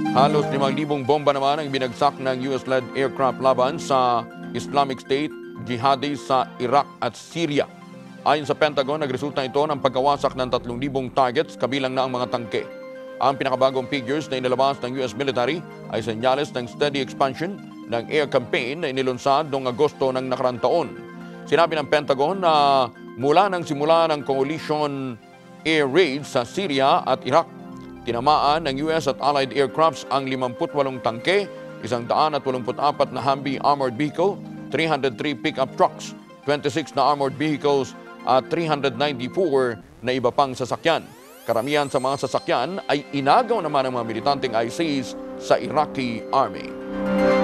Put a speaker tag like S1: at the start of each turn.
S1: Halos 5,000 bomba naman ang binagsak ng US-led aircraft laban sa Islamic State jihadis sa Iraq at Syria. Ayon sa Pentagon, nagresulta ito ng pagkawasak ng 3,000 targets kabilang na ang mga tangke. Ang pinakabagong figures na inilabas ng US military ay senyales ng steady expansion ng air campaign na inilunsad noong Agosto ng nakarang taon. Sinabi ng Pentagon na mula nang simula ng coalition air raids sa Syria at Iraq, tinamaan ng US at Allied aircrafts ang 58 tangke, 184 na Humvee armored vehicle, 303 pickup trucks, 26 na armored vehicles at 394 na iba pang sasakyan. Karamihan sa mga sasakyan ay inagaw naman ng mga militanteng ISIS sa Iraqi Army.